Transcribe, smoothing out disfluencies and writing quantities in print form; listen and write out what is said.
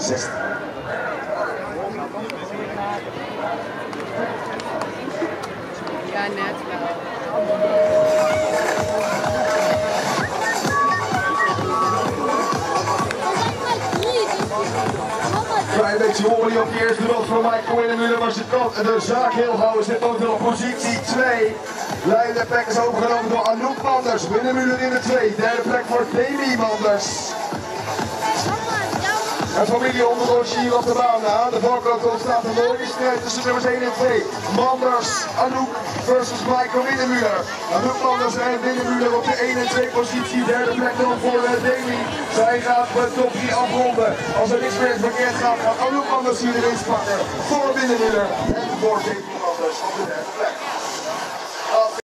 16. Ja, net wel. Klein beetje horen op de eerste rol van Michael Winnemuller, maar ze kan de zaak heel houden. Zit ook op positie 2. Leidende plek is overgenomen door Anouk Manders. Winnemuller in de 2. Derde plek voor Demi Manders. En familie onderdoortje hier op de baan. Aan de voorkant ontstaat een mooie strijd tussen nummers 1 en 2. Manders, Anouk versus Michael Winnemuller. Anouk Manders en Winnemuller op de 1 en 2 positie. Derde plek dan voor Demi. Zij gaat de top 3 afronden. Als er niks meer verkeerd gaat, gaat Anouk Manders hier de winst pakken. Voor Winnemuller en voor Demi Manders op de derde plek.